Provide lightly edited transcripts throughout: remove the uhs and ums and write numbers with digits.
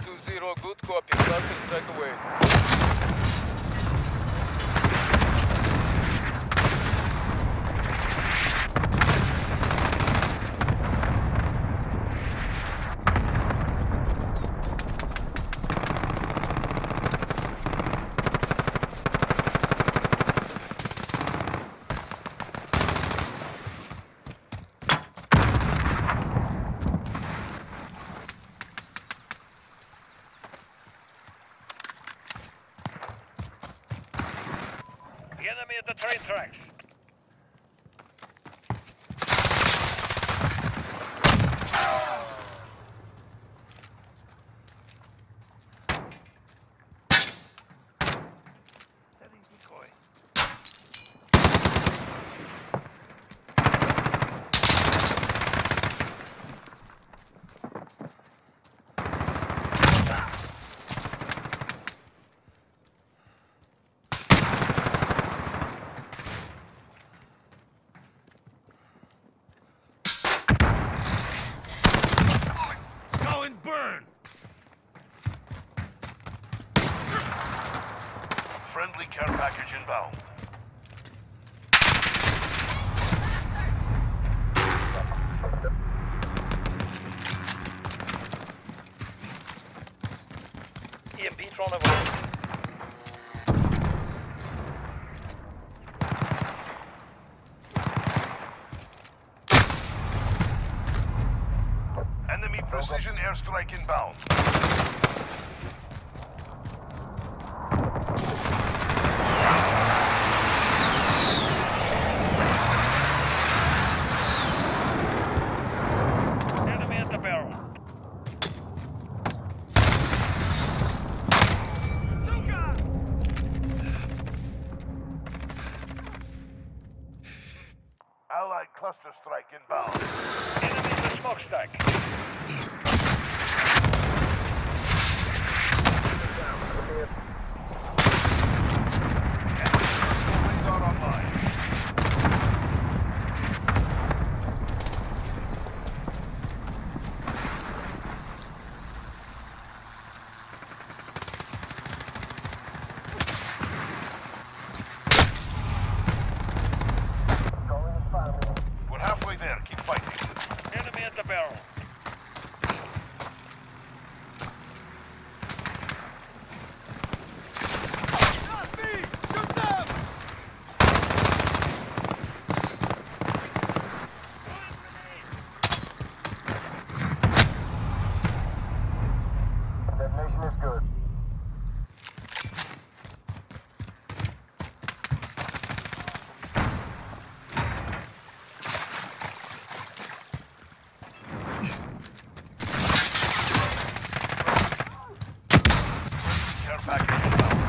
2-0, good copy. Cluster strike away. The enemy at the train tracks. Setting decoy. Burn! Friendly care package inbound. EMP från över. Enemy precision airstrike inbound. Enemy at the barrel. Allied cluster strike inbound. Enemy in the smokestack. Radar online. We're halfway there. Keep fighting. Enemy at the barrel. Detonation is good. Care package inbound.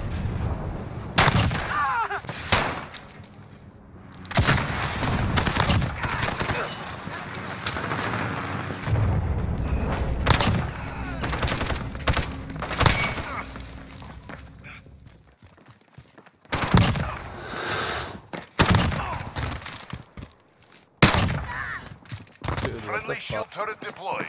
Friendly shield turret deployed.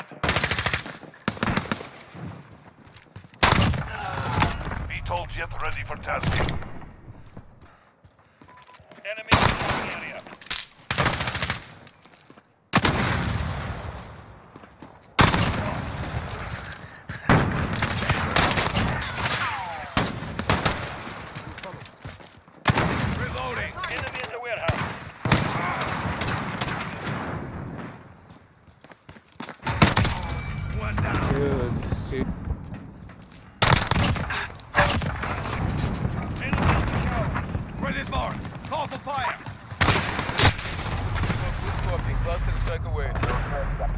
VTOL jet ready for tasking. Enemy in the area. Reloading. Enemy in the warehouse. One down. Good. See. Enemy in the shower. Ready's marked. Call for fire. Good copy. Cluster strike away.